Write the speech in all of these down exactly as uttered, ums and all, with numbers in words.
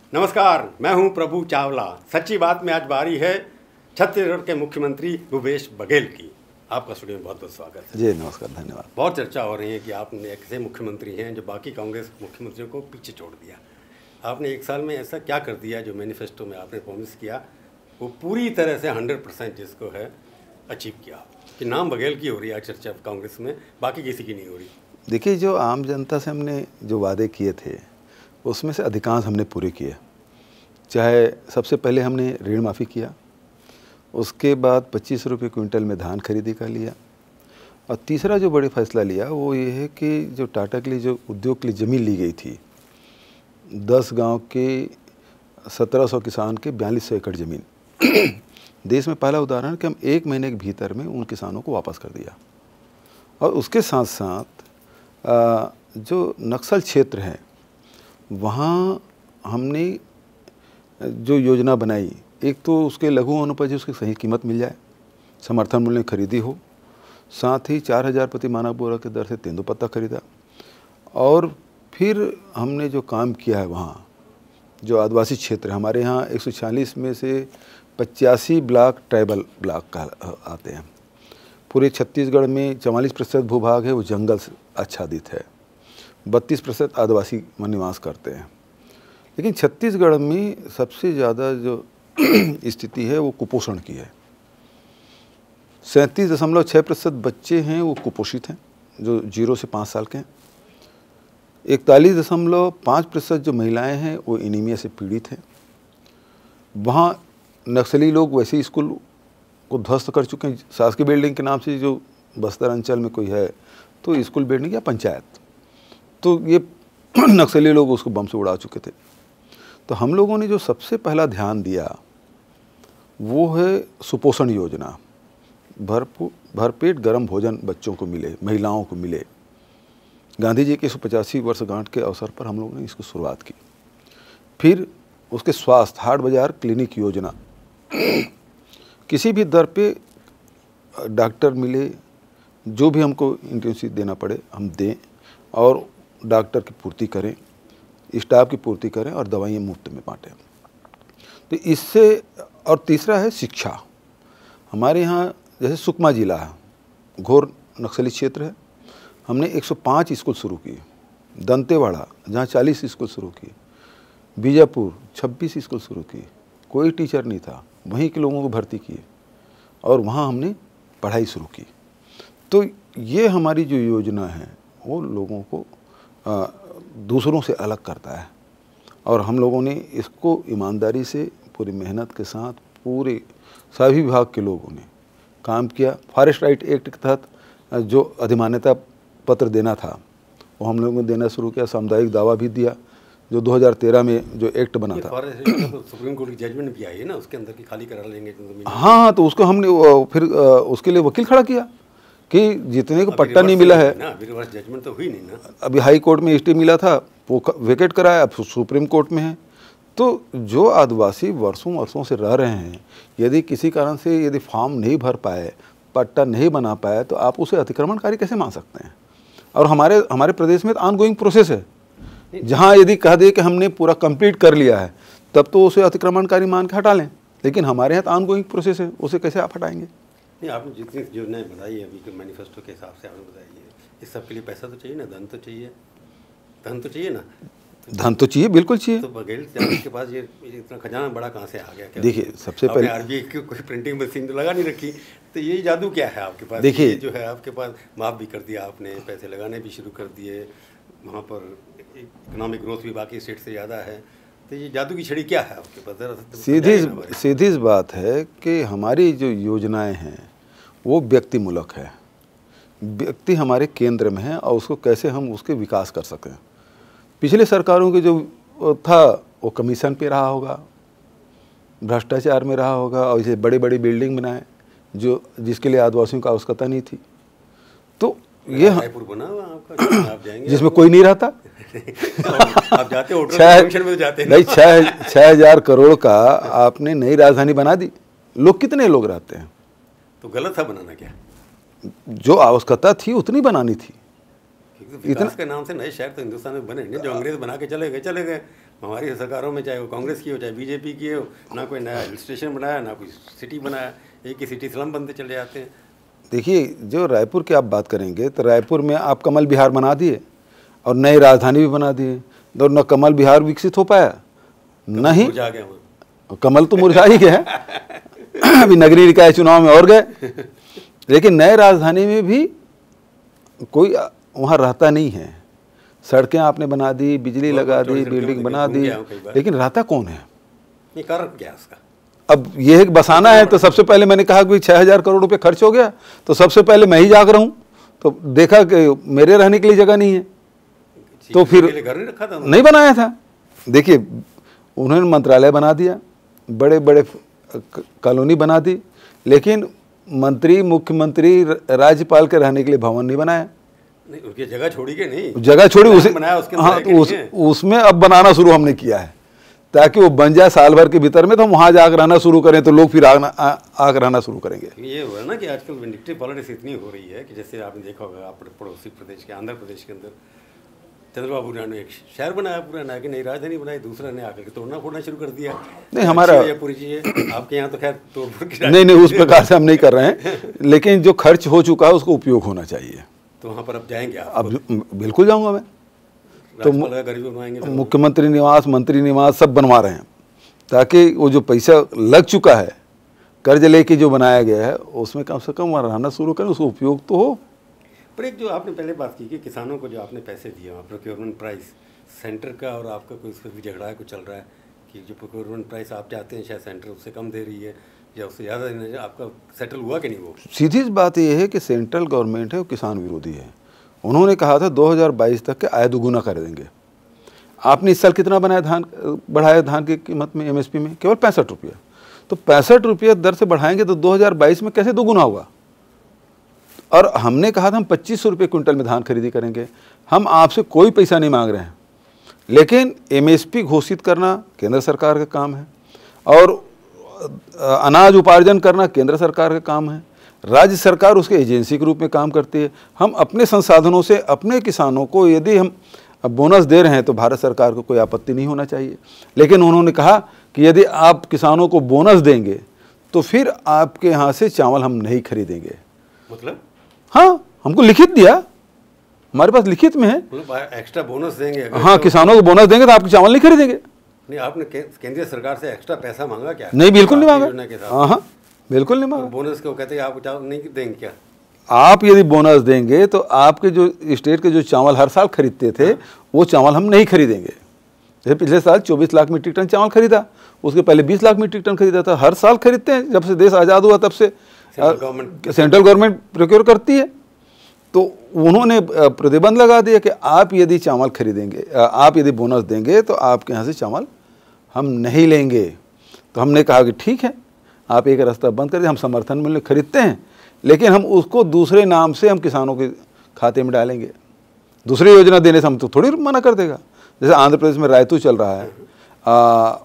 नमस्कार, मैं हूं प्रभु चावला। सच्ची बात में आज बारी है छत्तीसगढ़ के मुख्यमंत्री भूपेश बघेल की। आपका स्टूडियो में बहुत बहुत स्वागत है। जी नमस्कार, धन्यवाद। बहुत चर्चा हो रही है कि आप ऐसे मुख्यमंत्री हैं जो बाकी कांग्रेस मुख्यमंत्रियों को पीछे छोड़ दिया। आपने एक साल में ऐसा क्या कर दिया जो मैनिफेस्टो में आपने प्रॉमिस किया वो पूरी तरह से हंड्रेड परसेंट जिसको है अचीव किया, कि नाम बघेल की हो रही है चर्चा कांग्रेस में, बाकी किसी की नहीं हो रही। देखिए, जो आम जनता से हमने जो वादे किए थे उसमें से अधिकांश हमने पूरे किए। चाहे सबसे पहले हमने ऋण माफ़ी किया, उसके बाद पच्चीस रुपये क्विंटल में धान खरीदी का लिया, और तीसरा जो बड़ी फैसला लिया वो ये है कि जो टाटा के लिए जो उद्योग के लिए ज़मीन ली गई थी, दस गांव के सत्रह सौ किसान के बयालीस सौ एकड़ ज़मीन देश में पहला उदाहरण कि हम एक महीने के भीतर में उन किसानों को वापस कर दिया। और उसके साथ साथ जो नक्सल क्षेत्र है वहाँ हमने जो योजना बनाई, एक तो उसके लघु वनोपज उसकी सही कीमत मिल जाए, समर्थन मूल्य खरीदी हो, साथ ही चार हज़ार प्रति मानक बोरा के दर से तेंदुपत्ता खरीदा। और फिर हमने जो काम किया है वहाँ जो आदिवासी क्षेत्र हमारे यहाँ एक सौ छियालीस में से पचासी ब्लॉक ट्राइबल ब्लॉक का आते हैं। पूरे छत्तीसगढ़ में चवालीस प्रतिशत भूभाग है वो जंगल से आच्छादित है, बत्तीस प्रतिशत आदिवासी निवास करते हैं। लेकिन छत्तीसगढ़ में सबसे ज़्यादा जो स्थिति है वो कुपोषण की है। सैंतीस दशमलव छः प्रतिशत बच्चे हैं वो कुपोषित हैं जो जीरो से पाँच साल के हैं। इकतालीस दशमलव पाँच प्रतिशत जो महिलाएँ हैं वो एनीमिया से पीड़ित हैं। वहाँ नक्सली लोग वैसे ही स्कूल को ध्वस्त कर चुके हैं। शासकीय बिल्डिंग के नाम से जो बस्तर अंचल में कोई है तो स्कूल बिल्डिंग या पंचायत, तो ये नक्सली लोग उसको बम से उड़ा चुके थे। तो हम लोगों ने जो सबसे पहला ध्यान दिया वो है सुपोषण योजना। भरपूर भरपेट गर्म भोजन बच्चों को मिले, महिलाओं को मिले। गांधी जी के एक सौ पचासी वर्षगांठ के अवसर पर हम लोगों ने इसको शुरुआत की। फिर उसके स्वास्थ्य हाट बाजार क्लिनिक योजना, किसी भी दर पे डॉक्टर मिले, जो भी हमको इंटेंसिव देना पड़े हम दें, और डॉक्टर की पूर्ति करें, स्टाफ की पूर्ति करें, और दवाइयाँ मुफ्त में बांटें। तो इससे, और तीसरा है शिक्षा। हमारे यहाँ जैसे सुकमा जिला है, घोर नक्सली क्षेत्र है, हमने एक सौ पाँच स्कूल शुरू किए। दंतेवाड़ा जहाँ चालीस स्कूल शुरू किए, बीजापुर छब्बीस स्कूल शुरू किए, कोई टीचर नहीं था, वहीं के लोगों को भर्ती किए और वहाँ हमने पढ़ाई शुरू की। तो ये हमारी जो योजना है वो लोगों को आ, दूसरों से अलग करता है, और हम लोगों ने इसको ईमानदारी से पूरी मेहनत के साथ पूरे सभी विभाग के लोगों ने काम किया। फॉरेस्ट राइट एक्ट के तहत जो अधिमान्यता पत्र देना था वो हम लोगों ने देना शुरू किया। सामुदायिक दावा भी दिया जो दो हज़ार तेरह में जो एक्ट बना था। तो सुप्रीम कोर्ट की जजमेंट भी आई है ना, उसके अंदर की खाली करा लेंगे। हाँ हाँ, तो उसको हमने फिर उसके लिए वकील खड़ा किया कि जितने को पट्टा नहीं मिला है, रिवर्स जजमेंट तो हुई नहीं ना। अभी हाई कोर्ट में स्टे मिला था वो वेकेट कराया, अब सुप्रीम कोर्ट में है। तो जो आदिवासी वर्षों वर्षों से रह रहे हैं, यदि किसी कारण से यदि फॉर्म नहीं भर पाए, पट्टा नहीं बना पाए, तो आप उसे अतिक्रमणकारी कैसे मान सकते हैं? और हमारे हमारे प्रदेश में ऑन गोइंग प्रोसेस है, जहाँ यदि कह दे कि हमने पूरा कंप्लीट कर लिया है तब तो उसे अतिक्रमणकारी मान के हटा लें, लेकिन हमारे यहाँ ऑन गोइंग प्रोसेस है, उसे कैसे आप हटाएंगे? नहीं, आपने जितनी योजनाएं बताई है अभी के मैनिफेस्टो के हिसाब से आपने बताई है, इस सब के लिए पैसा तो चाहिए ना, धन तो चाहिए, धन तो चाहिए ना। धन तो चाहिए, बिल्कुल चाहिए। तो बघेल के पास ये इतना खजाना बड़ा कहाँ से आ गया? देखिए, सबसे पहले आरबीआई की कोई प्रिंटिंग मशीन तो लगा नहीं रखी, तो ये जादू क्या है आपके पास? देखिए, जो है आपके पास माफ़ भी कर दिया आपने, पैसे लगाने भी शुरू कर दिए, वहाँ पर इकोनॉमिक ग्रोथ भी बाकी स्टेट से ज़्यादा है, तो ये जादू की छड़ी क्या है आपके पास? जरा सीधी सीधी बात है कि हमारी जो योजनाएं हैं वो व्यक्तिमूलक है, व्यक्ति हमारे केंद्र में है, और उसको कैसे हम उसके विकास कर सकें। पिछले सरकारों के जो था वो कमीशन पे रहा होगा, भ्रष्टाचार में रहा होगा, और इसे बड़ी बड़ी बिल्डिंग बनाए जो जिसके लिए आदिवासियों का आवश्यकता नहीं थी। तो ये रायपुर बना हुआ आपका, आप जाएंगे जिसमें कोई नहीं रहता। आप जाते हो फंक्शन में जाते हैं नहीं, छः छः हजार करोड़ का आपने नई राजधानी बना दी, लोग कितने लोग रहते हैं? तो गलत था बनाना क्या? जो आवश्यकता थी उतनी बनानी थी। विकास के नाम से नए शहर तो हिंदुस्तान में बने नहीं, जो अंग्रेज बना के चले गए चले गए। हमारी सरकारों में चाहे वो कांग्रेस की हो चाहे बीजेपी की हो, ना कोई नया हिल स्टेशन बनाया ना कोई सिटी बनाया, एक ही सिटी स्लम बनते चले जाते हैं। देखिए, जो रायपुर की आप बात करेंगे तो रायपुर में आप कमल विहार बना दिए और नई राजधानी भी बना दिए, तो न कमल विहार विकसित हो पाया, न ही कमल तो मुरझा ही गया है। अभी नगरीय निकाय चुनाव में और गए, लेकिन नए राजधानी में भी कोई वहाँ रहता नहीं है। सड़कें आपने बना दी, बिजली लगा दी, बिल्डिंग बना दी, लेकिन रहता कौन है? ये कारण क्या है उसका? अब ये बसाना है तो सबसे पहले मैंने कहा कि छः हज़ार करोड़ रुपए खर्च हो गया, तो सबसे पहले मैं ही जाग रहा हूँ, तो देखा कि मेरे रहने के लिए जगह नहीं है, तो फिर घर नहीं रखा था, नहीं बनाया था। देखिए, उन्होंने मंत्रालय बना दिया, बड़े बड़े कॉलोनी बना दी, लेकिन मंत्री मुख्यमंत्री राज्यपाल के रहने के लिए भवन नहीं बनाया। नहीं, उनकी जगह छोड़ी के नहीं, जगह छोड़ी उसे बनाया उसके हाँ, तो उस, उसमें अब बनाना शुरू हमने किया है, ताकि वो बन जाए साल भर के भीतर में, तो हम वहाँ जाकर रहना शुरू करें तो लोग फिर आकर रहना शुरू करेंगे। ये हुआ ना कि आजकल विंडिक्टिव पॉलिटिक्स इतनी हो रही है कि जैसे आपने देखा होगा अपने पड़ोसी प्रदेश के आंध्र प्रदेश के अंदर चंद्रबाबू नायडू ने एक शहर बनाया पूरा, ना कि नई राजधानी बनाई, दूसरा ने आकर के तोड़ना फोड़ना शुरू कर दिया। नहीं, हमारा पूरी चीज़ें आपके यहाँ तो खैर तोड़ फोड़ की नहीं नहीं उस प्रकार से हम नहीं कर रहे हैं, लेकिन जो खर्च हो चुका है उसको उपयोग होना चाहिए। तो वहाँ पर अब जाएंगे आप? अब बिल्कुल जाऊँगा मैं, तो बनवाएंगे, मुख्यमंत्री निवास, मंत्री निवास सब बनवा रहे हैं, ताकि वो जो पैसा लग चुका है कर्ज लेके जो बनाया गया है उसमें कम से कम रहना शुरू करें, उसको उपयोग तो हो। पर एक जो आपने पहले बात की कि किसानों को जो आपने पैसे दिए वहाँ प्रोक्योरमेंट प्राइस सेंटर का और आपका कोई उस पर भी झगड़ा है, कुछ चल रहा है कि जो प्रोक्योरमेंट प्राइस आप चाहते हैं शायद सेंटर उससे कम दे रही है या उससे ज़्यादा देना है, आपका सेटल हुआ कि नहीं? वो सीधी बात यह है कि सेंट्रल गवर्नमेंट है वो किसान विरोधी है। उन्होंने कहा था दो हज़ार बाईस तक के आय दोगुना कर देंगे। आपने इस साल कितना बनाया धान बढ़ाया धान की कीमत में, एमएसपी में? केवल पैंसठ रुपया। तो पैंसठ रुपये दर से बढ़ाएंगे तो दो हज़ार बाईस में कैसे दोगुना होगा? और हमने कहा था हम पच्चीस सौ रुपये क्विंटल में धान खरीदी करेंगे। हम आपसे कोई पैसा नहीं मांग रहे हैं, लेकिन एमएसपी घोषित करना केंद्र सरकार का काम है और अनाज उपार्जन करना केंद्र सरकार का काम है। राज्य सरकार उसके एजेंसी के रूप में काम करती है। हम अपने संसाधनों से अपने किसानों को यदि हम बोनस दे रहे हैं तो भारत सरकार को कोई आपत्ति नहीं होना चाहिए, लेकिन उन्होंने कहा कि यदि आप किसानों को बोनस देंगे तो फिर आपके यहाँ से चावल हम नहीं खरीदेंगे। मतलब हाँ, हमको लिखित दिया, हमारे पास लिखित में है। मतलब एक्स्ट्रा बोनस देंगे? हाँ, तो किसानों को बोनस देंगे तो आपके चावल नहीं खरीदेंगे। नहीं, आपने केंद्रीय सरकार से एक्स्ट्रा पैसा मांगा क्या? नहीं, बिल्कुल नहीं मांगा। हाँ हाँ, बिल्कुल नहीं मांगा। बोनस को कहते हैं आप चावल नहीं देंगे क्या? आप यदि बोनस देंगे तो आपके जो स्टेट के जो चावल हर साल खरीदते थे वो चावल हम नहीं खरीदेंगे। जैसे पिछले साल चौबीस लाख मीट्रिक टन चावल खरीदा, उसके पहले बीस लाख मीट्रिक टन खरीदा था। हर साल खरीदते हैं, जब से देश आज़ाद हुआ तब से सेंट्रल गवर्नमेंट प्रोक्योर करती है। तो उन्होंने प्रतिबंध लगा दिया कि आप यदि चावल खरीदेंगे, आप यदि बोनस देंगे तो आपके यहाँ से चावल हम नहीं लेंगे। तो हमने कहा कि ठीक है, आप एक रास्ता बंद कर दें, हम समर्थन मूल्य खरीदते हैं, लेकिन हम उसको दूसरे नाम से हम किसानों के खाते में डालेंगे। दूसरी योजना देने से हम तो थोड़ी मना कर देगा। जैसे आंध्र प्रदेश में रायतू चल रहा है,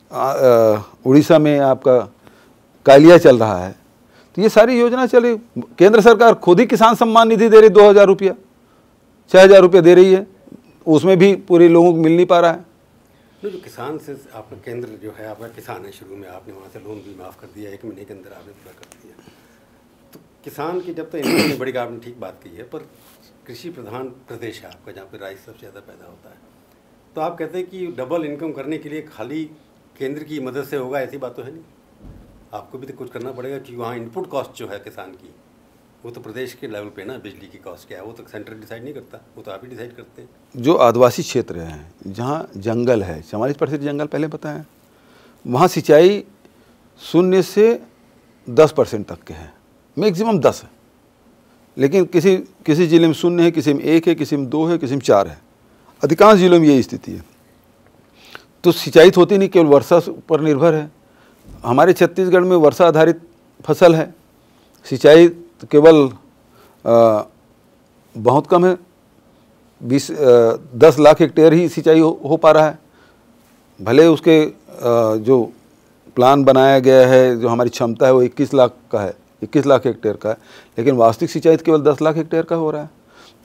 उड़ीसा में आपका कालिया चल रहा है, तो ये सारी योजना चली। केंद्र सरकार खुद ही किसान सम्मान निधि दे रही, दो हज़ार रुपया छः हज़ार रुपया दे रही है, उसमें भी पूरे लोगों को मिल नहीं पा रहा है। जो किसान से आपका केंद्र जो है आपका किसान है, शुरू में आपने वहाँ से लोन भी माफ़ कर दिया, एक महीने के अंदर आपने पूरा कर दिया। तो किसान की जब तक तो इनकम बढ़ेगी, आपने ठीक बात की है, पर कृषि प्रधान प्रदेश है आपका, जहाँ पे राइस सबसे ज़्यादा पैदा होता है, तो आप कहते हैं कि डबल इनकम करने के लिए खाली केंद्र की मदद से होगा, ऐसी बात तो है नहीं। आपको भी तो कुछ करना पड़ेगा कि वहाँ इनपुट कॉस्ट जो है किसान की, वो तो प्रदेश के लेवल पे ना, बिजली की कॉस्ट क्या है वो तो सेंटर डिसाइड नहीं करता, वो तो आप ही डिसाइड करते हैं। जो आदिवासी क्षेत्र हैं, जहाँ जंगल है, चवालीस परसेंट जंगल पहले पता है, वहाँ सिंचाई शून्य से दस परसेंट तक के है, मैक्सिमम दस है, लेकिन किसी किसी ज़िले में शून्य है, किसी में एक है, किसी में दो है, किसी में चार है। अधिकांश जिलों में यही स्थिति है। तो सिंचाई तो होती नहीं, केवल वर्षा पर निर्भर है। हमारे छत्तीसगढ़ में वर्षा आधारित फसल है, सिंचाई तो केवल आ, बहुत कम है, बीस दस लाख हेक्टेयर ही सिंचाई हो, हो पा रहा है। भले उसके आ, जो प्लान बनाया गया है, जो हमारी क्षमता है वो इक्कीस लाख का है, इक्कीस लाख हेक्टेयर का है, लेकिन वास्तविक सिंचाई केवल दस लाख हेक्टेयर का हो रहा है।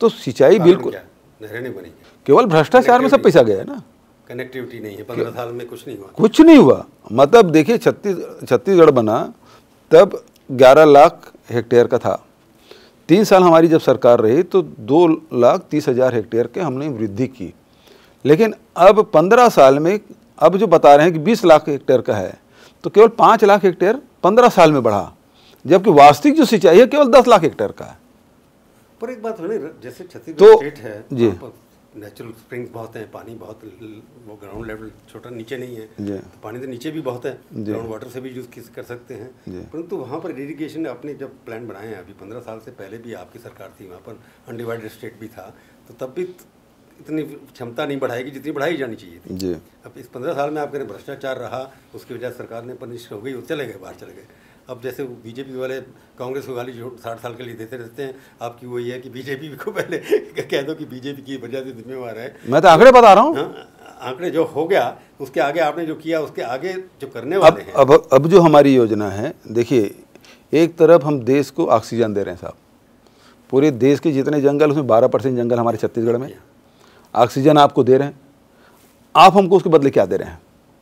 तो सिंचाई बिल्कुल, नहरें नहीं बनी, केवल भ्रष्टाचार में सब पैसा गया है ना, कनेक्टिविटी नहीं है, पंद्रह साल में कुछ नहीं हुआ, कुछ नहीं हुआ। मतलब देखिए छत्तीस छत्तीसगढ़ बना तब ग्यारह लाख हेक्टेयर का था, तीन साल हमारी जब सरकार रही तो दो लाख तीस हजार हेक्टेयर के हमने वृद्धि की, लेकिन अब पंद्रह साल में अब जो बता रहे हैं कि बीस लाख हेक्टेयर का है, तो केवल पाँच लाख हेक्टेयर पंद्रह साल में बढ़ा, जबकि वास्तविक जो सिंचाई है केवल दस लाख हेक्टेयर का है। पर एक बात है, जैसे छत्तीसगढ़ तो स्टेट है जी, नेचुरल स्प्रिंग्स बहुत हैं, पानी बहुत, वो ग्राउंड लेवल छोटा नीचे नहीं है, जी, तो पानी तो नीचे भी बहुत है, ग्राउंड वाटर से भी यूज़ कर सकते हैं, परंतु वहाँ पर इरिगेशन अपने जब प्लान बनाए हैं, अभी पंद्रह साल से पहले भी आपकी सरकार थी, वहाँ पर अनडिवाइडेड स्टेट भी था, तो तब भी इतनी क्षमता नहीं बढ़ाएगी जितनी बढ़ाई जानी चाहिए थी। जी। अब इस पंद्रह साल में आपके भ्रष्टाचार रहा, उसकी वजह से सरकार ने पनिश हो गई, वो चले गए, बाहर चले गए। अब जैसे बीजेपी वाले कांग्रेस को गाली जो साठ साल के लिए देते रहते हैं, आपकी वही है कि बीजेपी को पहले कह दो कि बीजेपी की वजह से जिम्मेवार है। मैं तो आंकड़े बता रहा हूँ, आंकड़े जो हो गया उसके आगे आपने जो किया, उसके आगे जो करने वाले हैं। अब अब जो हमारी योजना है, देखिए एक तरफ हम देश को ऑक्सीजन दे रहे हैं साहब, पूरे देश के जितने जंगल उसमें बारह परसेंट जंगल हमारे छत्तीसगढ़ में ऑक्सीजन आपको दे रहे हैं, आप हमको उसके बदले क्या दे रहे हैं?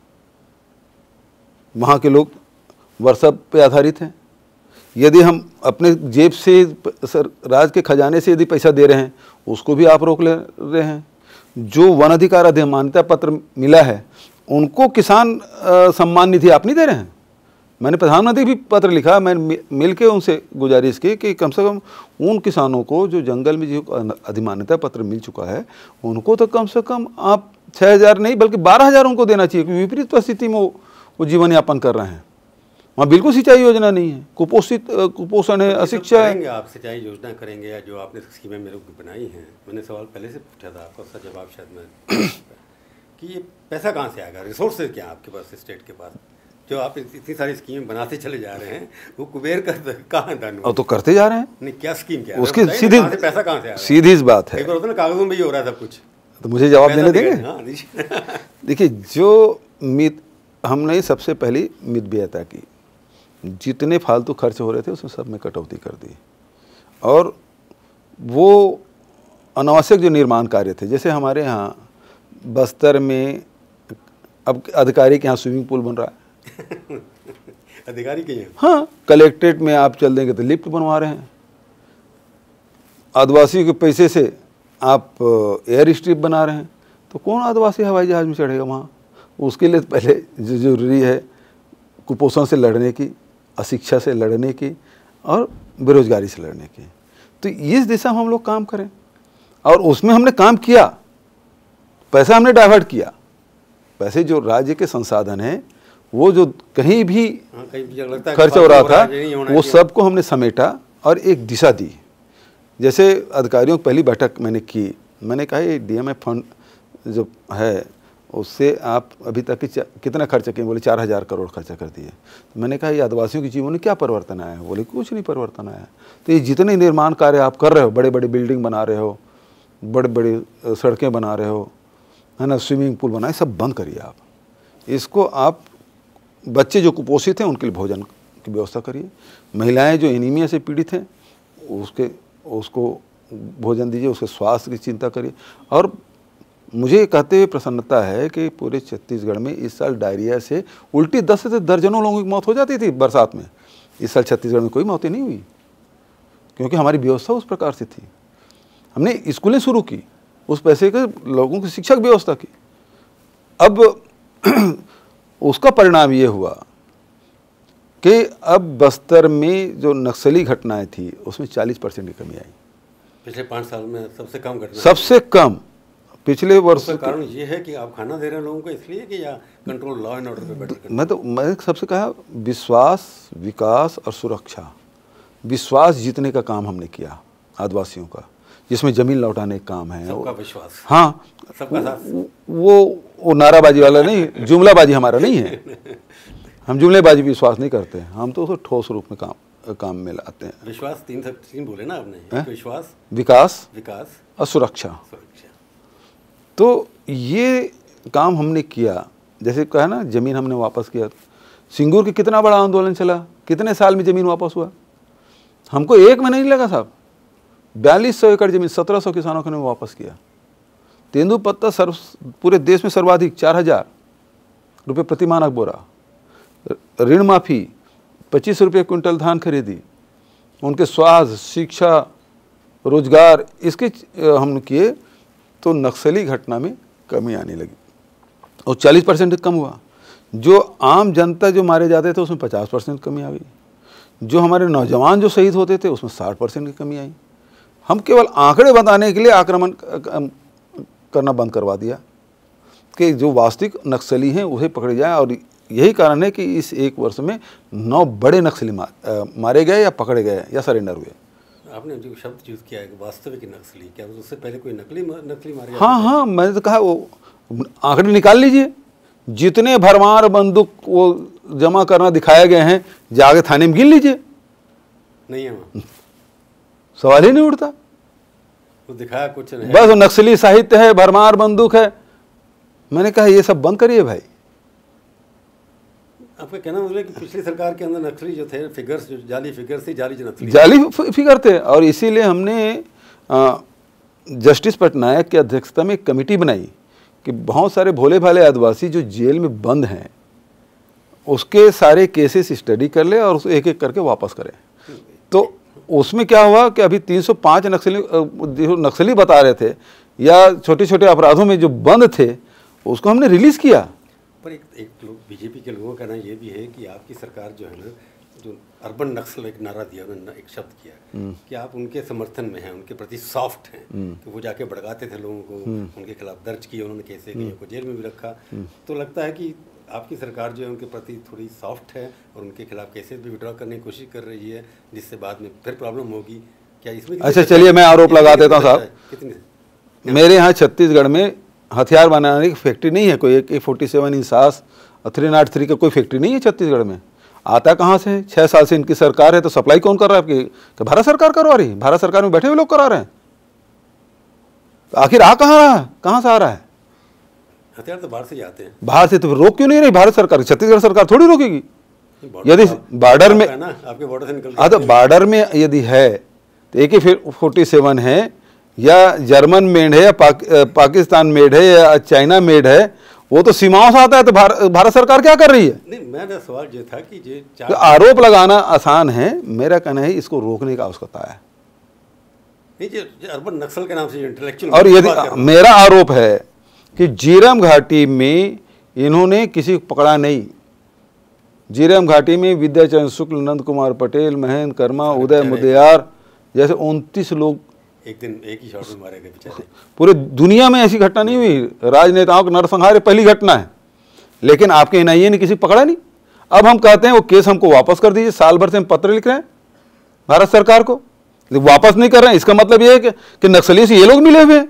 वहाँ के लोग वर्षा पे आधारित हैं, यदि हम अपने जेब से सर राज्य के खजाने से यदि पैसा दे रहे हैं उसको भी आप रोक ले रहे हैं। जो वन अधिकार अधिमान्यता पत्र मिला है उनको किसान आ, सम्मान निधि आप नहीं दे रहे हैं। मैंने प्रधानमंत्री भी पत्र लिखा, मैंने मिल के उनसे गुजारिश की कि कम से कम उन किसानों को जो जंगल में जो अधिमान्यता पत्र मिल चुका है उनको तो कम से कम आप छः हज़ार नहीं बल्कि बारह हज़ार उनको देना चाहिए, क्योंकि विपरीत परिस्थिति में वो, वो जीवन यापन कर रहे हैं। वहाँ बिल्कुल सिंचाई योजना नहीं है, कुपोषित कुपोषण है, अशिक्षा है। आप सिंचाई योजना करेंगे या जो आपने स्कीमें मेरे को बनाई हैं, मैंने सवाल पहले से पूछा था आपका, उसका जवाब शायद मैं कि ये पैसा कहाँ से आएगा, रिसोर्सेज क्या आपके पास, स्टेट के पास? जो आप इतनी सारी स्कीम बनाते चले जा रहे हैं वो कुबेर का कहाँ धन? और तो करते जा रहे हैं। नहीं, क्या स्कीम क्या है उसकी सीधी पैसा कहाँ से आ रहा है? सीधी सी बात है, एक बार होता है ना कागजों में ही हो रहा है सब कुछ, तो मुझे जवाब देने देंगे? देखिए जो मित हमने सबसे पहली मित व्ययता की, जितने फालतू खर्च हो रहे थे उसमें सब में कटौती कर दी, और वो अनावश्यक जो निर्माण कार्य थे, जैसे हमारे यहाँ बस्तर में अब अधिकारी के यहाँ स्विमिंग पूल बन रहा है अधिकारी के यहाँ, हाँ, कलेक्ट्रेट में आप चल देंगे तो लिफ्ट बनवा रहे हैं, आदिवासियों के पैसे से आप एयर स्ट्रिप बना रहे हैं, तो कौन आदिवासी हवाई जहाज में चढ़ेगा वहाँ? उसके लिए पहले जो जरूरी है कुपोषण से लड़ने की, अशिक्षा से लड़ने की और बेरोजगारी से लड़ने की, तो इस दिशा में हम लोग काम करें, और उसमें हमने काम किया, पैसा हमने डाइवर्ट किया, पैसे जो राज्य के संसाधन हैं वो जो कहीं भी खर्च हो रहा था वो सबको हमने समेटा और एक दिशा दी। जैसे अधिकारियों की पहली बैठक मैंने की, मैंने कहा ये डीएमएफ फंड जो है उससे आप अभी तक कितना खर्च किए? बोले चार हज़ार करोड़ खर्चा कर दिए। तो मैंने कहा ये आदिवासियों के जीवन में क्या परिवर्तन आया है? बोले कुछ नहीं परिवर्तन आया। तो ये जितने निर्माण कार्य आप कर रहे हो, बड़े बड़े बिल्डिंग बना रहे हो, बड़े बड़े सड़कें बना रहे हो, है ना, स्विमिंग पूल बनाए, सब बंद करिए आप। इसको आप बच्चे जो कुपोषित हैं उनके लिए भोजन की व्यवस्था करिए, महिलाएं जो एनीमिया से पीड़ित हैं उसके उसको भोजन दीजिए, उसके स्वास्थ्य की चिंता करिए। और मुझे कहते हुए प्रसन्नता है कि पूरे छत्तीसगढ़ में इस साल डायरिया से उल्टी दस से दर्जनों लोगों की मौत हो जाती थी बरसात में, इस साल छत्तीसगढ़ में कोई मौतें नहीं हुई, क्योंकि हमारी व्यवस्था उस प्रकार से थी। हमने स्कूलें शुरू की, उस पैसे के लोगों की शिक्षा की व्यवस्था की। अब उसका परिणाम ये हुआ कि अब बस्तर में जो नक्सली घटनाएं थी उसमें चालीस परसेंट की कमी आई। पिछले पाँच साल में सबसे कम घटना, सबसे कम पिछले वर्ष। का कारण ये है कि आप खाना दे रहे हैं लोगों को इसलिए कि या कंट्रोल, लॉ एंड ऑर्डर पे बेटर करना? मैं तो मैं सबसे कहा विश्वास, विकास और सुरक्षा। विश्वास जीतने का काम हमने किया आदिवासियों का, जिसमें जमीन लौटाने का काम है, सबका विश्वास, हाँ, सबका साथ। वो वो नाराबाजी वाला नहीं, जुमलाबाजी हमारा नहीं है, हम जुमलेबाजी विश्वास नहीं करते, हम तो उसे ठोस रूप में काम काम में लाते हैं। विश्वास तीन तीन बोले ना आपने, एक विश्वास, विकास विकास और सुरक्षा। सुरक्षा। तो ये काम हमने किया। जैसे कहा ना, जमीन हमने वापस किया। सिंगूर की कितना बड़ा आंदोलन चला, कितने साल में जमीन वापस हुआ? हमको एक महीना नहीं लगा साहब, बयालीस सौ एकड़ जमीन सत्रह सौ किसानों को ने वापस किया। तेंदुपत्ता सर्व पूरे देश में सर्वाधिक चार हजार रुपये प्रति मानक बोरा। ऋण माफी, पच्चीस रुपये क्विंटल धान खरीदी। उनके स्वास्थ्य, शिक्षा, रोजगार इसके हमने किए तो नक्सली घटना में कमी आने लगी और चालीस परसेंट कम हुआ। जो आम जनता जो मारे जाते थे उसमें पचास परसेंट कमी आ गई। जो हमारे नौजवान जो शहीद होते थे उसमें साठ परसेंट की कमी आई। हम केवल आंकड़े बताने के लिए आक्रमण करना बंद करवा दिया कि जो वास्तविक नक्सली हैं वही पकड़े जाएं, और यही कारण है कि इस एक वर्ष में नौ बड़े नक्सली मार, मारे गए या पकड़े गए या सरेंडर हुए। आपने जो शब्द यूज़ किया है वास्तविक नक्सली, क्या उससे पहले कोई नकली नकली मारे? हाँ हाँ, मैंने तो कहा वो आंकड़े निकाल लीजिए। जितने भरमार बंदूक वो जमा करना दिखाए गए हैं जाके थाने में गिन लीजिए। नहीं है वहाँ, सवाल ही नहीं उठता। वो दिखाया कुछ नहीं, बस वो नक्सली साहित्य है, भरमार बंदूक है। मैंने कहा ये सब बंद करिए भाई। आपका कहना मतलब कि पिछली सरकार के अंदर नक्सली जो थे, फिगर्स जो जाली फिगर्स थी, जाली जो नक्सली जाली फिगर थे, और इसीलिए हमने आ, जस्टिस पटनायक की अध्यक्षता में एक कमेटी बनाई कि बहुत सारे भोले भाले आदिवासी जो जेल में बंद हैं उसके सारे केसेस स्टडी कर ले और उसको एक एक करके वापस करें। तो उसमें क्या हुआ कि अभी तीन सौ पाँच नक्सली जो नक्सली बता रहे थे या छोटे छोटे अपराधों में जो बंद थे उसको हमने रिलीज़ किया। पर एक एक लोग बीजेपी के लोगों का कहना ये भी है कि आपकी सरकार जो है ना, जो अर्बन नक्सल एक नारा दिया, उन्होंने एक शब्द किया कि आप उनके समर्थन में हैं, उनके प्रति सॉफ्ट हैं, कि वो जाके भड़काते थे लोगों को, उनके खिलाफ दर्ज किए उन्होंने केसें, कईयों को जेल में भी रखा। तो लगता है कि आपकी सरकार जो है उनके प्रति थोड़ी सॉफ्ट है और उनके खिलाफ केसेस भी विड्रॉ करने की कोशिश कर रही है, जिससे बाद में फिर प्रॉब्लम होगी। क्या इसमें? अच्छा चलिए मैं आरोप लगा देता हूँ साहब। कितनी मेरे यहाँ छत्तीसगढ़ में हथियार बनाने की फैक्ट्री नहीं है कोई। एक A forty seven INSAS three not three का कोई फैक्ट्री नहीं है छत्तीसगढ़ में। आता कहाँ से है? छः साल से इनकी सरकार है तो सप्लाई कौन कर रहा है आपकी? कि भारत सरकार करवा रही है? भारत सरकार में बैठे हुए लोग करा रहे हैं। तो आखिर आ कहाँ रहा है? कहाँ से आ रहा है हथियार? तो बाहर से ही आते हैं। बाहर से तो रोक क्यों नहीं रही भारत सरकार? छत्तीसगढ़ सरकार थोड़ी रोकेगी। यदि बॉर्डर में आपके बॉर्डर से निकल, हाँ तो बॉर्डर में यदि है तो ए के फोर्टी सेवन है या जर्मन मेड है या पाक, पाकिस्तान मेड है या चाइना मेड है, वो तो सीमाओं से आता है। तो भार, भारत सरकार क्या कर रही है? नहीं, मेरा सवाल ये था कि ये तो आरोप लगाना आसान है, मेरा कहना है इसको रोकने का आवश्यकता है। नहीं, ये अर्बन नक्सल के नाम से इंटेलेक्चुअल, और यदि मेरा आरोप है कि झीरम घाटी में इन्होंने किसी को पकड़ा नहीं। झीरम घाटी में विद्याचरण शुक्ल, नंद कुमार पटेल, महेंद्र कर्मा, उदय मुदयार जैसे उनतीस लोग एक दिन एक ही शॉट में मारे गए बेचारे। पूरे दुनिया में ऐसी घटना नहीं हुई। राजनेताओं का नरसंहार पहली घटना है, लेकिन आपके एन आई ए ने किसी पकड़ा नहीं। अब हम कहते हैं वो केस हमको वापस कर दीजिए। साल भर से हम पत्र लिख रहे हैं भारत सरकार को, वापस नहीं कर रहे हैं। इसका मतलब ये है कि, कि नक्सली से ये लोग मिले हुए हैं।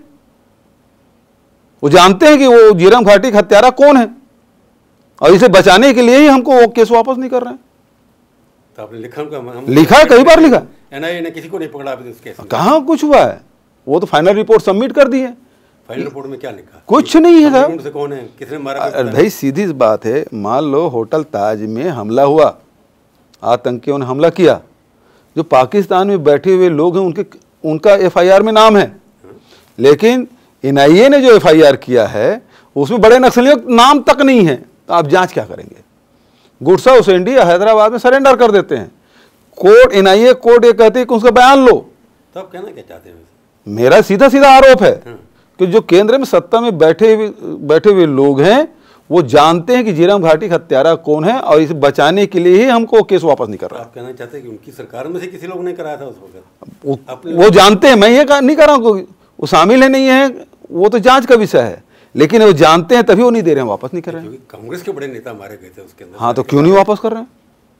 वो जानते हैं कि वो झीरम घाटी का हत्यारा कौन है और इसे बचाने के लिए ही हमको वो केस वापस नहीं कर रहे हैं। तो आपने लिखा? हम लिखा, कई बार लिखा। एन आई ए ने किसी को नहीं पकड़ा अभी उस केस में। कहाँ कुछ हुआ है? वो तो फाइनल रिपोर्ट सबमिट कर दी है। फाइनल रिपोर्ट में क्या लिखा? कुछ नहीं है साहब। से कौन है, किसने मारा? अरे भाई सीधी सी बात है, मान लो होटल ताज में हमला हुआ, आतंकियों ने हमला किया, जो पाकिस्तान में बैठे हुए लोग हैं उनके उनका एफ आई आर में नाम है, लेकिन एन आई ए ने जो एफ आई आर किया है उसमें बड़े नक्सलियों का नाम तक नहीं है। तो आप जांच क्या करेंगे? गुरसा हुसैंडी हैदराबाद में सरेंडर कर देते हैं। Court, N I A court ये कहती है कि उसका बयान लो। तो आप कहना क्या चाहते हैं? मेरा सीधा सीधा आरोप है कि जो केंद्र में सत्ता में बैठे हुए बैठे हुए लोग हैं वो जानते हैं कि झीरम घाटी का हत्यारा कौन है और इसे बचाने के लिए ही हमको केस वापस नहीं कर रहा। आप कहना चाहते हैं कि उनकी सरकार में से किसी लोग ने कराया था उस वक्त? वो, वो जानते हैं, मैं ये नहीं कर रहा हूँ वो शामिल है नहीं है, वो तो जांच का विषय है, लेकिन वो जानते हैं तभी वो नहीं दे रहे हैं, वापस नहीं कर रहे हैं। कांग्रेस के बड़े नेता मारे गए थे उसके अंदर। हाँ तो क्यों नहीं वापस कर रहे हैं?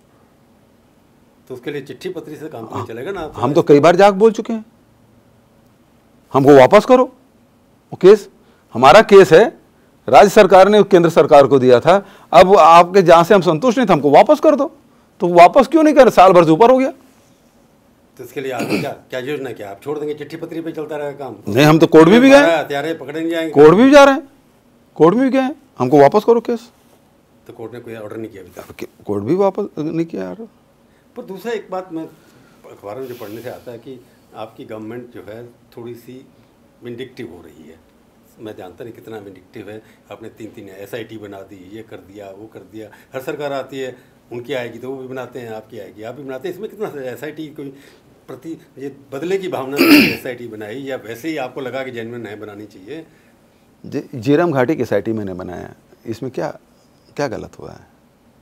तो उसके लिए चिट्ठी पत्री से काम नहीं चलेगा ना? हम तो कई बार जाके बोल चुके हैं, हमको वापस करो वो केस। हमारा केस है, राज्य सरकार ने केंद्र सरकार को दिया था, अब आपके जहां से हम संतुष्ट नहीं थे हमको वापस कर दो। तो वापस क्यों नहीं कर? साल भर से ऊपर हो गया। तो इसके लिए आगे क्या क्या योजना, क्या आप छोड़ देंगे? चिट्ठी पत्री पे चलता रहेगा काम? नहीं, हम तो कोर्ट में भी गए, हथियारे पकड़े नहीं जाएंगे, कोर्ट में भी जा रहे हैं, कोर्ट में भी गए, हमको वापस करो केस। तो कोर्ट ने कोई ऑर्डर नहीं किया अभी तक? कोर्ट भी वापस नहीं किया यार। पर दूसरा एक बात मैं अखबारों में जो पढ़ने से आता है कि आपकी गवर्नमेंट जो है थोड़ी सी विंडिक्टिव हो रही है। मैं जानता नहीं कितना विंडिक्टिव है। आपने तीन तीन एस आई टी बना दी, ये कर दिया, वो कर दिया। हर सरकार आती है, उनकी आएगी तो वो भी बनाते हैं, आपकी आएगी आप भी बनाते हैं। इसमें कितना एस आई टी कोई प्रति ये बदले की भावना से एस आई टी बनाई, या वैसे ही आपको लगा कि जेन्युइन है बनानी चाहिए? जीरम घाटी की एस आई टी मैंने बनाया, इसमें क्या क्या गलत हुआ है?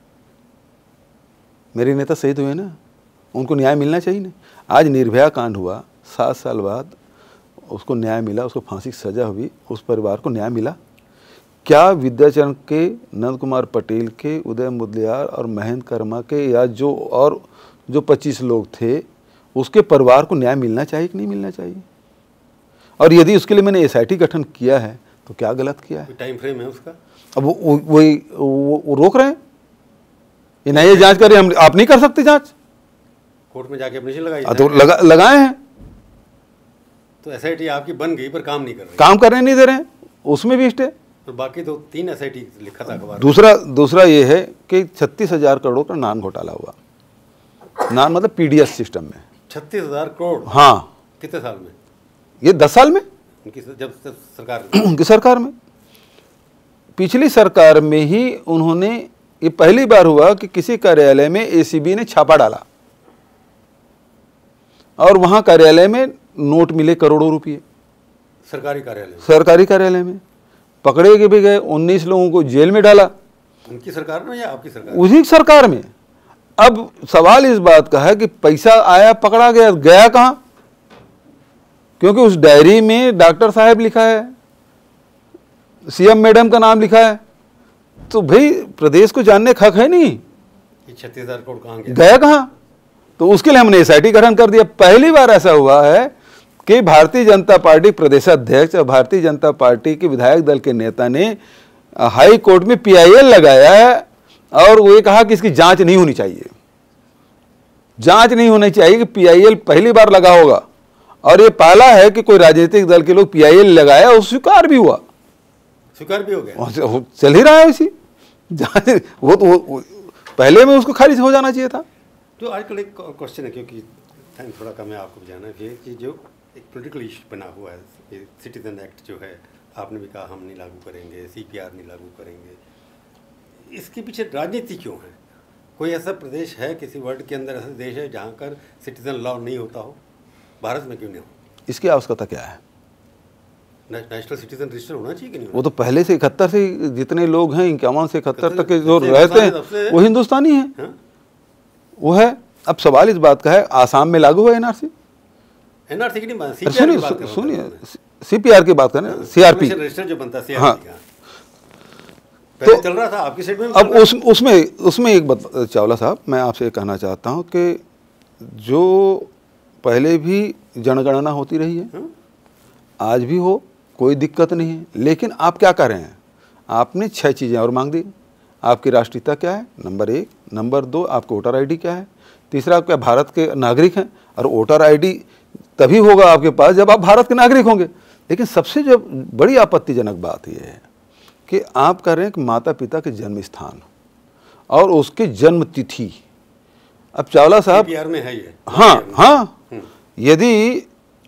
मेरे नेता शहीद हुए ना, उनको न्याय मिलना चाहिए ना। आज निर्भया कांड हुआ, सात साल बाद उसको न्याय मिला, उसको फांसी की सजा हुई, उस परिवार को न्याय मिला। क्या विद्याचरण के, नंद कुमार पटेल के, उदय मुदलियार और महेंद्र कर्मा के, या जो और जो पच्चीस लोग थे, उसके परिवार को न्याय मिलना चाहिए कि नहीं मिलना चाहिए? और यदि उसके लिए मैंने एस आई टी गठन किया है तो क्या गलत किया है? टाइम फ्रेम है उसका? अब वो वही वो, वो, वो रोक रहे हैं, ये नहीं जांच करें, हम आप नहीं कर सकते जांच, कोर्ट में जाके एप्लीकेशन लगाई तो लगा लगाए हैं। तो एस आई टी आपकी बन गई पर काम नहीं कर रही, काम करने नहीं दे रहे हैं, उसमें भी स्टे। और बाकी तो तीन एस आई टी लिखा था अखबार। दूसरा दूसरा ये है कि छत्तीस हजार करोड़ का नान घोटाला हुआ। नान मतलब पी डी एस सिस्टम में छत्तीस हजार करोड़। हाँ, कितने साल में? ये दस साल में, उनकी जब सरकार उनकी सरकार में। पिछली सरकार में ही उन्होंने, ये पहली बार हुआ कि किसी कार्यालय में ए सी बी ने छापा डाला और वहां कार्यालय में नोट मिले करोड़ों रुपए। सरकारी कार्यालय सरकारी कार्यालय में पकड़े के भी गए, उन्नीस लोगों को जेल में डाला। उनकी सरकार में या आपकी सरकार? उसी सरकार में। अब सवाल इस बात का है कि पैसा आया, पकड़ा गया, गया कहां? क्योंकि उस डायरी में डॉक्टर साहब लिखा है, सी एम मैडम का नाम लिखा है, तो भाई प्रदेश को जानने का हक है नहीं छत्तीस हजार करोड़ कहां गया, गया कहां? तो उसके लिए हमने एस आई टी गठन कर दिया। पहली बार ऐसा हुआ है कि भारतीय जनता पार्टी प्रदेशाध्यक्ष और भारतीय जनता पार्टी के विधायक दल के नेता ने हाई कोर्ट में पी आई एल लगाया है और वो ये कहा कि इसकी जांच नहीं होनी चाहिए, जांच नहीं होनी चाहिए, कि पी आई एल पहली बार लगा होगा। और ये पहला है कि कोई राजनीतिक दल के लोग पी आई एल लगाया और स्वीकार भी हुआ, स्वीकार भी हो गया, चल ही रहा है इसी जांच। वो तो वो, वो, पहले में उसको खारिज हो जाना चाहिए था। तो आजकल एक क्वेश्चन है, क्योंकि टाइम थोड़ा कम है, आपको जाना है कि जो एक पॉलिटिकल इशू बना हुआ है, ये सिटीजन एक्ट जो है, आपने भी कहा हम नहीं लागू करेंगे, सी पी आर नहीं लागू करेंगे, इसके पीछे राजनीति क्यों है? कोई ऐसा प्रदेश है किसी वर्ल्ड के अंदर, ऐसा देश है जहाँ कर सिटीजन लॉ नहीं होता हो? भारत में क्यों नहीं हो? इसकी आवश्यकता क्या है? नेशनल सिटीजन रजिस्टर होना चाहिए कि नहीं? वो तो पहले से इकहत्तर से जितने लोग हैं, इक्यावन से इकहत्तर तक के जो रहते हैं वो हिंदुस्तानी हैं, हाँ? वो है। अब सवाल इस बात का है, आसाम में लागू है N R C? N R C की नहीं, सुनिए सुनिए, सी पी आर की बात करें, सी आर पी रजिस्टर जो बनता है, हाँ, तो चल रहा था आपकी स्टेट में। अब उस उसमें उसमें एक बात चावला साहब, मैं आपसे ये कहना चाहता हूँ कि जो पहले भी जनगणना होती रही है, हाँ? आज भी हो, कोई दिक्कत नहीं है। लेकिन आप क्या कर रहे हैं? आपने छह चीज़ें और मांग दी। आपकी राष्ट्रीयता क्या है, नंबर एक। नंबर दो, आपको वोटर आईडी क्या है। तीसरा, आप क्या भारत के नागरिक हैं? और वोटर आईडी तभी होगा आपके पास जब आप भारत के नागरिक होंगे। लेकिन सबसे जो बड़ी आपत्तिजनक बात यह है कि आप कह रहे हैं कि माता पिता के जन्म स्थान और उसकी जन्म तिथि। अब चावला साहब, सी पी आर में है ये, हाँ हाँ, यदि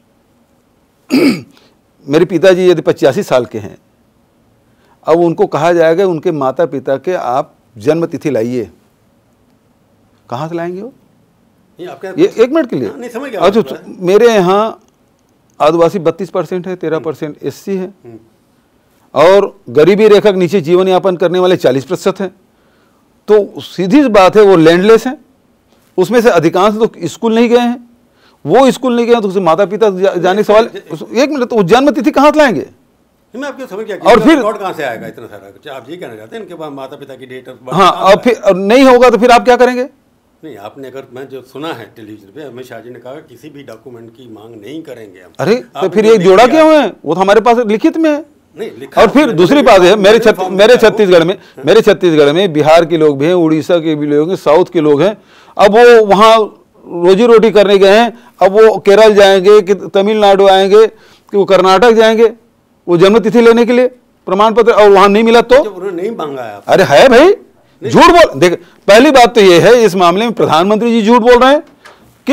मेरे पिताजी यदि पचासी साल के हैं, अब उनको कहा जाएगा उनके माता पिता के आप जन्म तिथि लाइए, कहाँ से लाएंगे वो? ये एक मिनट के लिए, नहीं समझ गया। अच्छा, तो मेरे यहाँ आदिवासी बत्तीस परसेंट है, तेरह परसेंट एस सी है, और गरीबी रेखा के नीचे जीवन यापन करने वाले चालीस प्रतिशत हैं। तो सीधी सी बात है, वो लैंडलेस हैं। उसमें से अधिकांश लोग स्कूल नहीं गए हैं। वो स्कूल नहीं गए तो उसे माता पिता जा, जाने सवाल, एक मिनट, तो जन्म तिथि कहाँ से लाएंगे? मैं आपको समझ गया, और फिर रिकॉर्ड कहाँ से आएगा इतना सारा? आप ये कहना चाहते हैं इनके पास माता पिता की डेट ऑफ बर्थ? हाँ, और फिर नहीं होगा तो फिर आप क्या करेंगे? नहीं, आपने अगर, मैं जो सुना है टेलीविजन पे, अमित शाह जी ने कहा किसी भी डॉक्यूमेंट की मांग नहीं करेंगे हम। अरे तो फिर ये जोड़ा क्यों है? वो तो हमारे पास लिखित में है। नहीं लिखा। और फिर दूसरी बात है, मेरे छत, मेरे छत्तीसगढ़ में मेरे छत्तीसगढ़ में बिहार के लोग भी हैं, उड़ीसा के भी लोग हैं, साउथ के लोग हैं। अब वो वहाँ रोजी रोटी करने गए हैं, अब वो केरल जाएंगे कि तमिलनाडु आएंगे कि वो कर्नाटक जाएंगे वो जन्म तिथि लेने के लिए प्रमाण पत्र, और वहां नहीं मिला तो उन्होंने नहीं मांगा है। अरे है भाई, झूठ बोल। देख, पहली बात तो ये है इस मामले में प्रधानमंत्री जी झूठ बोल रहे हैं कि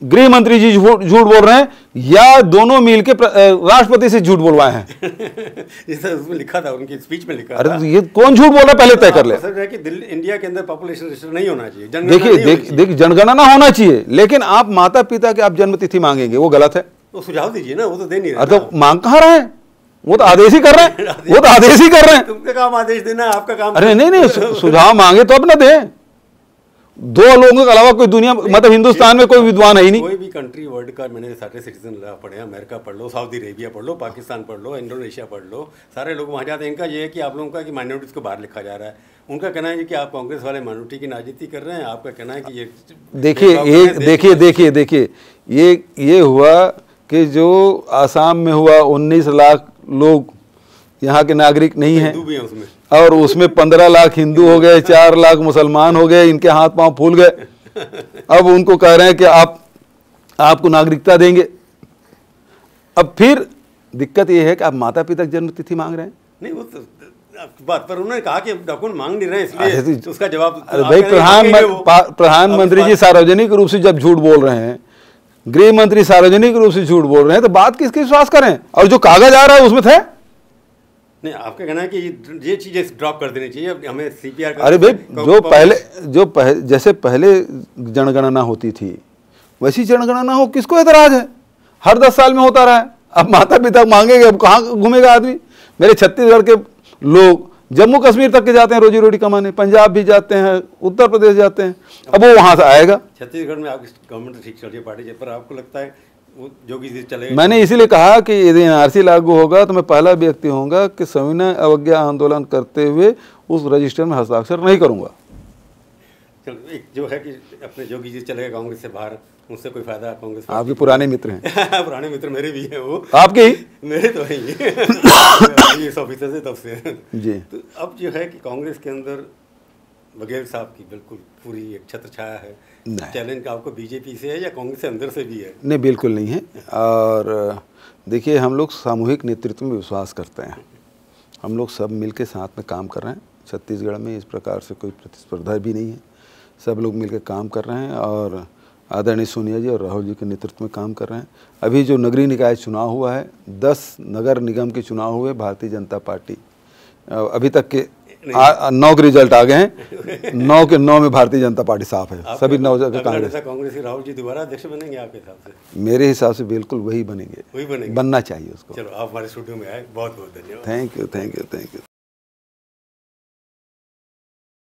गृह मंत्री जी झूठ झूठ बोल रहे हैं या दोनों मिलके राष्ट्रपति से झूठ बोलवाए हैं? जैसा उसमें लिखा था, उनकी स्पीच में लिखा अरे था। तो ये कौन झूठ बोल रहा है पहले तय कर ले। सर है कि दिल्ली इंडिया के अंदर पॉपुलेशन रजिस्टर नहीं होना चाहिए, देखिए देख देख जनगणना होना चाहिए, लेकिन आप माता पिता के आप जन्म तिथि मांगेंगे, वो गलत है। तो सुझाव दीजिए ना, वो तो दे नहीं रहे। अरे तो मांग कहाँ रहे हैं, वो तो आदेश ही कर रहे हैं, वो तो आदेश ही कर रहे हैं। तुमका काम आदेश देना, आपका काम। अरे नहीं नहीं, सुझाव मांगे तो अपना दें। दो लोगों के अलावा कोई दुनिया मतलब हिंदुस्तान में कोई विद्वान है ही नहीं। कोई भी कंट्री वर्ल्ड का मैंने सारे सिटीजन पढ़े, अमेरिका पढ़ लो, सऊदी अरेबिया पढ़ लो, पाकिस्तान पढ़ लो, इंडोनेशिया पढ़ लो, सारे लोग वहाँ जाते हैं। इनका ये है कि आप लोगों का कि माइनॉरिटीज़ को बाहर लिखा जा रहा है। उनका कहना है कि आप कांग्रेस वाले माइनॉरिटी की राजनीति कर रहे हैं, आपका कहना है कि ये देखिए ये देखिए देखिए देखिए ये ये हुआ कि जो आसाम में हुआ उन्नीस लाख लोग यहाँ के नागरिक नहीं हैं उसमें, और उसमें पंद्रह लाख हिंदू हो गए, चार लाख मुसलमान हो गए, इनके हाथ पांव फूल गए। अब उनको कह रहे हैं कि आप आपको नागरिकता देंगे। अब फिर दिक्कत ये है कि आप माता पिता की जन्म तिथि मांग रहे हैं। नहीं वो तो बात पर उन्होंने कहा कि डॉक्यूमेंट मांग नहीं रहे हैं, इसलिए तो उसका जवाब। अरे भाई प्रधान प्रधानमंत्री जी सार्वजनिक रूप से जब झूठ बोल रहे हैं, गृह मंत्री सार्वजनिक रूप से झूठ बोल रहे हैं, तो बात किसकी विश्वास करें? और जो कागज आ रहा है उसमें थे नहीं। आपका कहना है कि ये चीजें ड्रॉप कर देनी चाहिए, हमें सीपीआर। अरे भाई जो पहले जो पहले जैसे पहले जनगणना होती थी वैसी जनगणना हो, किसको एतराज है? हर दस साल में होता रहा है। अब माता पिता मांगेंगे, अब कहाँ घूमेगा आदमी? मेरे छत्तीसगढ़ के लोग जम्मू कश्मीर तक के जाते हैं रोजी रोटी कमाने, पंजाब भी जाते हैं, उत्तर प्रदेश जाते हैं। अब वो वहाँ से आएगा। छत्तीसगढ़ में आपकी गवर्नमेंट ठीक चल रही है पार्टी, पर आपको लगता है वो जोगी जी चलेगा? मैंने इसीलिए कहा कि यदि एनआरसी लागू होगा तो मैं पहला व्यक्ति होऊंगा कि सविनय अवज्ञा आंदोलन करते हुए उस रजिस्टर में हस्ताक्षर नहीं करूंगा। चलो, एक जो है कि अपने जोगी जी चलेगा कांग्रेस से बाहर, उससे कोई फायदा कांग्रेस? आपके पुराने मित्र हैं। पुराने मित्र मेरे भी हैं। वो आपके ही? मेरे तो है ही इस ऑफिसर से तब से जी। तो अब जो है कि कांग्रेस के अंदर बघेल साहब की बिल्कुल पूरी एक छत्र छाया है। चैलेंज आपको बीजेपी से है या कांग्रेस से अंदर से भी है? नहीं, बिल्कुल नहीं है। और देखिए, हम लोग सामूहिक नेतृत्व में विश्वास करते हैं। हम लोग सब मिलके साथ में काम कर रहे हैं। छत्तीसगढ़ में इस प्रकार से कोई प्रतिस्पर्धा भी नहीं है, सब लोग मिलकर काम कर रहे हैं और आदरणीय सोनिया जी और राहुल जी के नेतृत्व में काम कर रहे हैं। अभी जो नगरीय निकाय चुनाव हुआ है, दस नगर निगम के चुनाव हुए, भारतीय जनता पार्टी अभी तक के आ, नौ के रिजल्ट आ गए हैं। नौ के नौ में भारतीय जनता पार्टी साफ है, सभी नौ जगह कांग्रेस। कांग्रेस राहुल जी दोबारा अध्यक्ष बनेंगे आपके हिसाब से? मेरे हिसाब से बिल्कुल वही बनेंगे, वही बनेंगे, बनना चाहिए उसको। चलो, आप हमारे स्टूडियो में आए, बहुत बहुत धन्यवाद। Thank you thank you thank you.